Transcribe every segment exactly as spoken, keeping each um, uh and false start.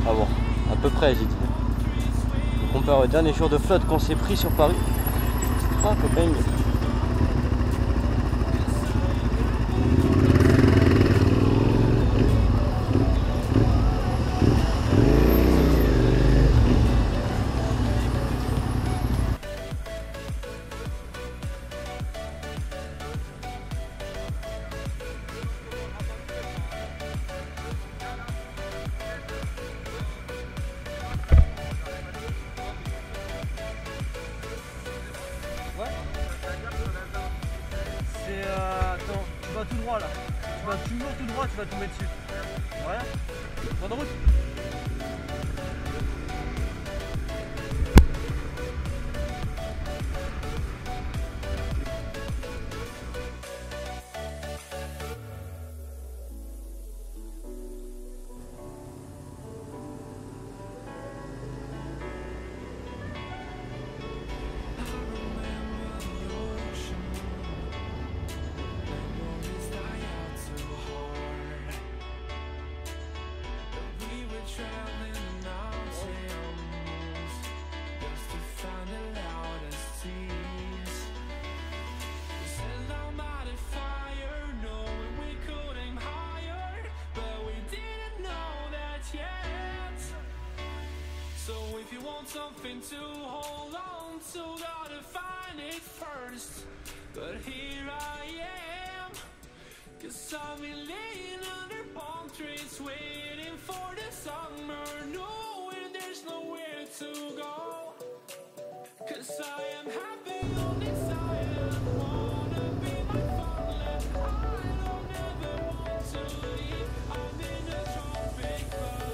Ah bon, à peu près j'ai dit. On compare au dernier jour de flotte qu'on s'est pris sur Paris. Ah, cocaïne. C'est euh, attends, tu vas tout droit là. Tu vas toujours tout droit, tu vas tomber dessus. Voilà. Bonne route. If you want something to hold on to, gotta find it first. But here I am, cause I've been laying under palm trees, waiting for the summer, knowing there's nowhere to go. Cause I am happy on this island, wanna be my fatherland. I don't ever want to leave, I'm in a tropic club.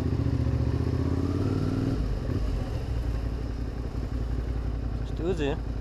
Osé.